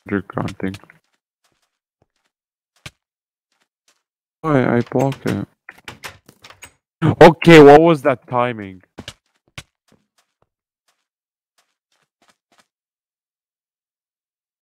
You're counting. Why I block it? Okay, what was that timing?